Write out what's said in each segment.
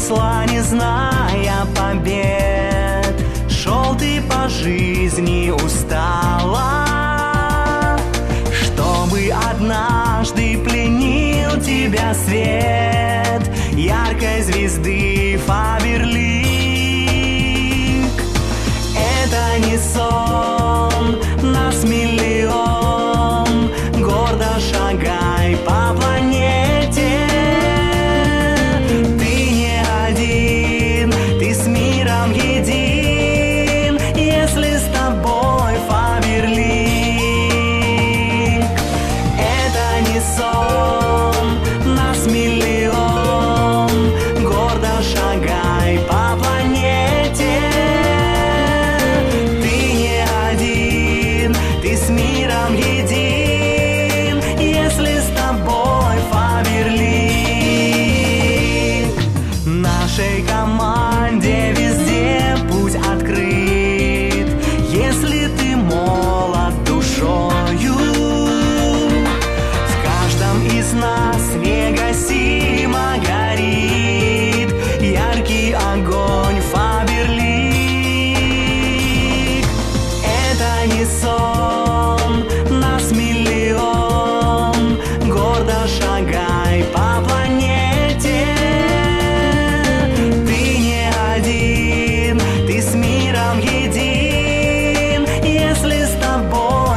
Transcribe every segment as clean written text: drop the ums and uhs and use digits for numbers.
росла, не зная побед. Шел ты по жизни устала, чтобы однажды пленил тебя свет яркой звезды Фаберлик. Это не сон, нас миллион, гордо шагай по планете. Ты не один, ты с миром един, если с тобой Фаберлик. Это не сон, нас миллион, гордо шагай по планете. Ты не один, ты с миром един, если с тобой Фаберлик. Нашей команде везде путь открыт, если ты молод душою. В каждом из нас негасимо горит яркий огонь Фаберлик. Это не сон, нас миллион, гордо шагай по планете. Ты не один, ты с миром един, если с тобой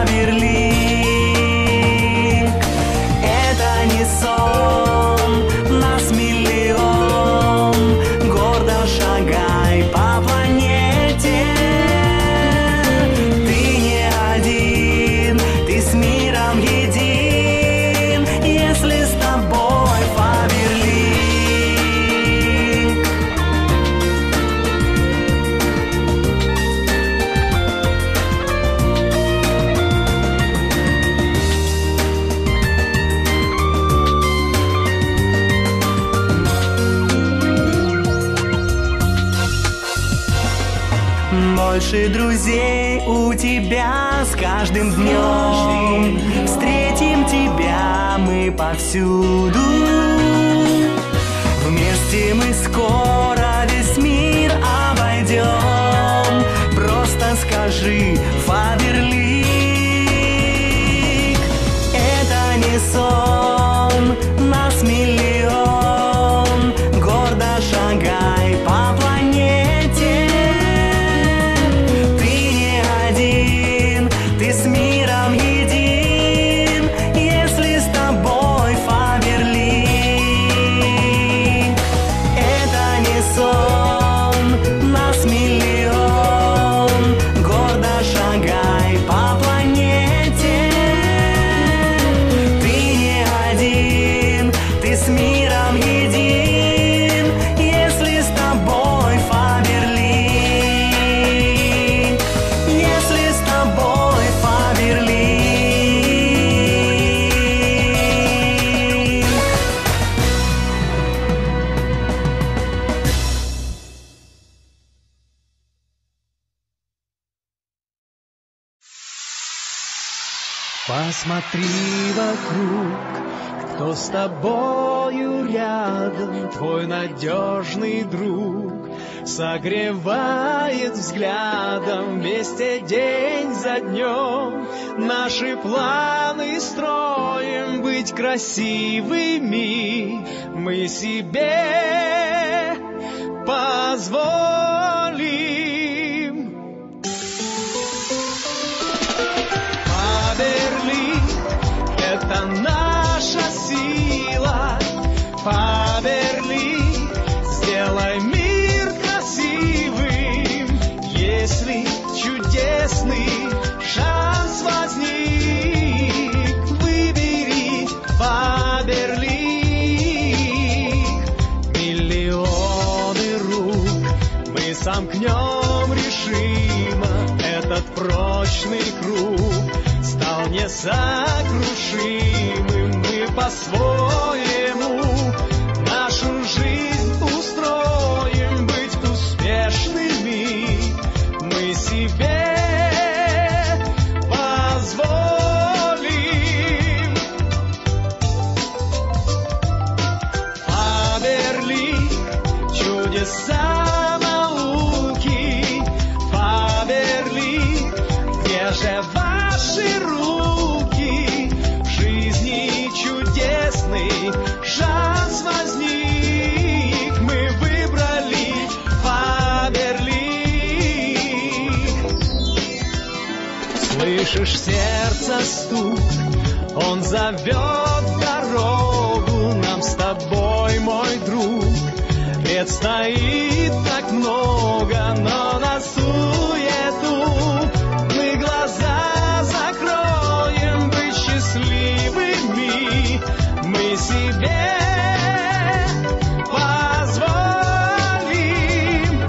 Фаберлик. Это не сон, нас миллион, гордо шагай по планете. Ты не один, ты с миром един, если с тобой Фаберлик. Больше друзей у тебя с каждым днем. Встретим тебя мы повсюду. Вместе мы скоро весь мир обойдем. Просто скажи Фаберлик. Это не сон, нас миллион, гордо шагай по планете. Ты не один, ты с миром един, если с тобой Фаберлик. Это не сон, нас миллион, гордо шагай по планете. Ты не один, ты с миром един, если с тобой Фаберлик. Если с тобой Фаберлик. Посмотри вокруг, кто с тобою рядом, твой надежный друг, согревает взглядом вместе день за днем. Наши планы строим быть красивыми, мы себе позволим. Фаберлик — это наша сила. Фаберлик, сделай мир красивым. Если чудесный шанс возник, выбери Фаберлик. Миллионы рук мы сомкнем решимо. Этот прочный круг стал несокрушимым. Мы по-своему нашу жизнь устроим. Быть успешными мы себе позволим. Фаберлик Это же ваши руки, в жизни чудесный шанс возник. Мы выбрали Фаберлик. Слышишь сердце стук, он зовет дорогу нам с тобой, мой друг. Предстоит так много, но на суету мы глаза закроем. Быть счастливыми мы себе позволим.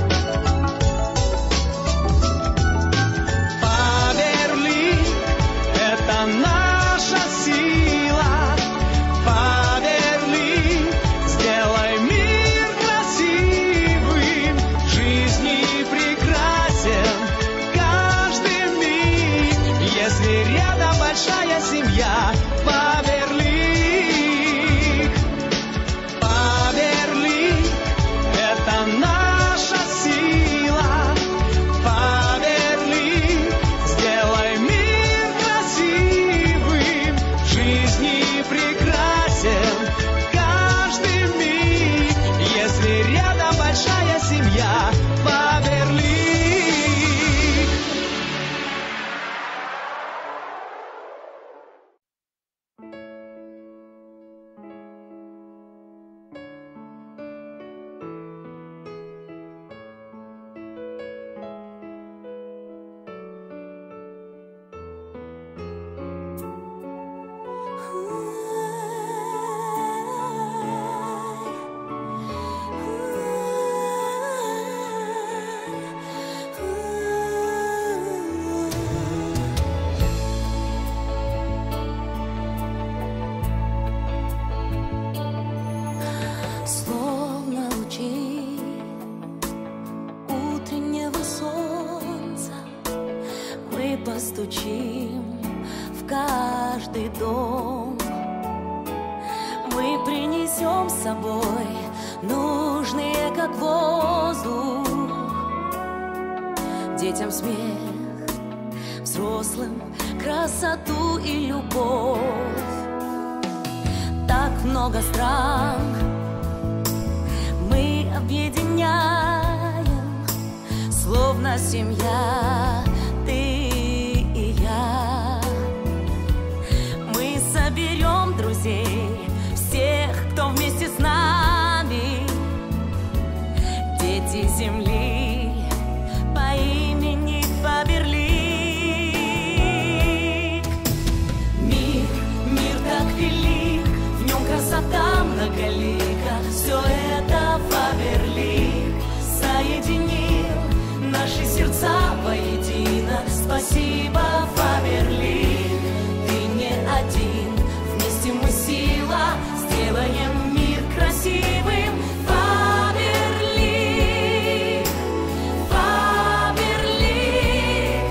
Фаберлик — это наша сила. Фаберлик, сделай мир красивым, в жизни прекрасен каждый миг, если рядом большая семья. Фаберлик, Фаберлик — это наша сила. Фаберлик, сделай мир красивым, в жизни прекрасен каждый миг, если рядом большая семья. Фаберлик. Словно лучи утреннего солнца, мы постучим в каждый дом. Мы принесем с собой нужные, как воздух, детям смех, взрослым красоту и любовь. Так много стран мы объединяем, словно семья, ты и я. Мы соберем друзей, всех, кто вместе с нами, дети земли по имени Фаберлик. Мир так велик, в нем красота многолика. Все это Фаберлик соединил наши сердца воедино. Спасибо, Фаберлик, ты не один, вместе мы сила, сделаем мир красивым. Фаберлик, Фаберлик,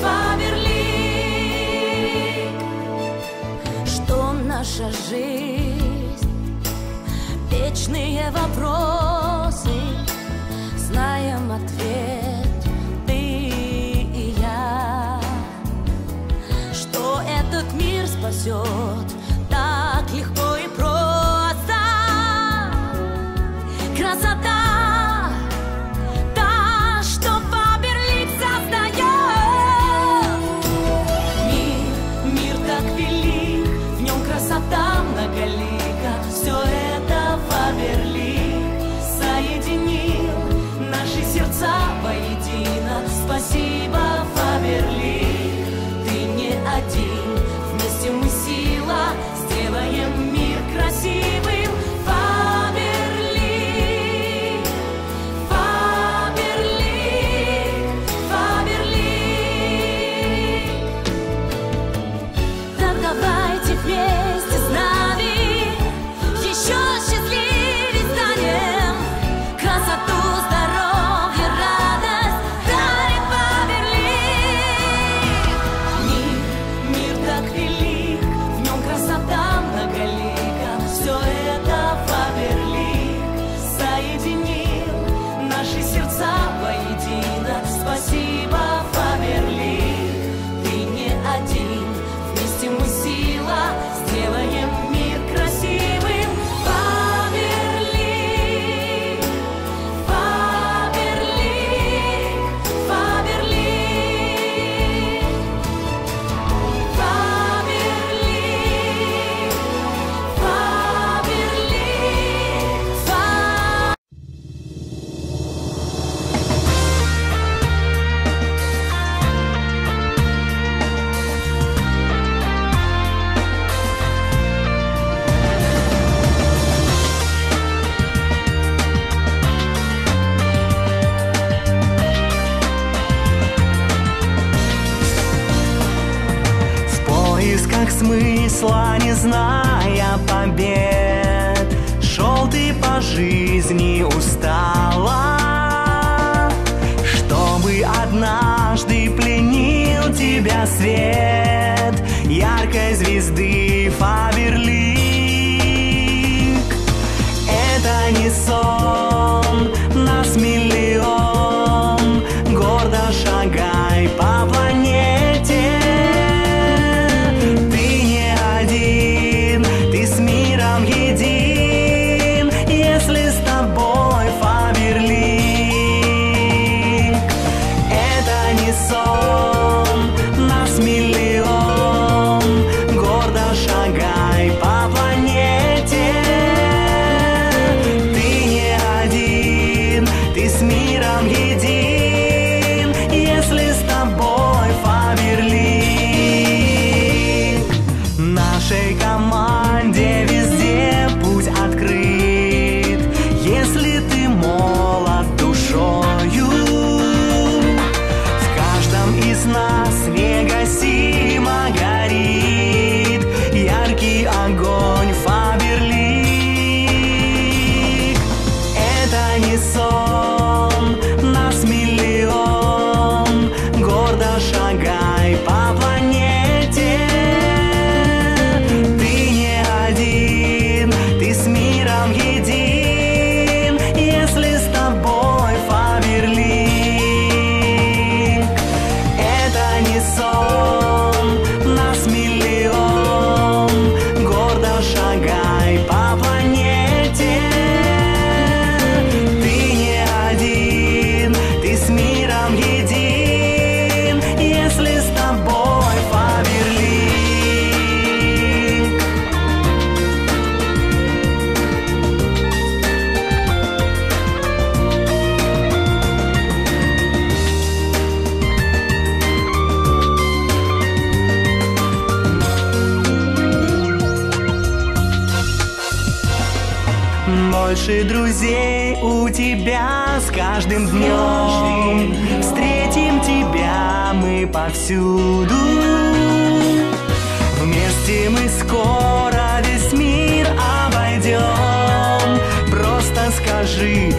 Фаберлик. Что наша жизнь, вечные вопросы, знаем ответ ты и я. Что этот мир спасет так легко и просто. Красота, та, что Фаберлик создает. Мир так велик, в нем красота многолика. Все это Фаберлик соединил наши сердца воедино. Спасибо, Фаберлик, ты не один, вместе мы сила, смысла, не зная побед, шел ты по жизни устала, чтобы однажды пленил тебя свет яркой звезды Фаберлик. Это не сон, нас миллион, гордо шагай по планете. Ты не один, ты с миром един, если с тобой Фаберлик. Это не сон, нас миллион, гордо шагай по планете. Ты не один, ты с миром един, если с тобой Фаберлик. Нашей команде везде путь открыт, если ты молод душою. В каждом из нас негасимо горит яркий огонь Фаберлик. Это не сон, нас миллион, гордо шагай по планете. Ты не один, ты с миром един, если с тобой Фаберлик. Это не сон, нас миллион, гордо шагай по планете. Ты не один, ты с миром един, если с тобой Фаберлик. Больше друзей у тебя с каждым днем, встретим тебя мы повсюду. Вместе мы скоро весь мир обойдем. Просто скажи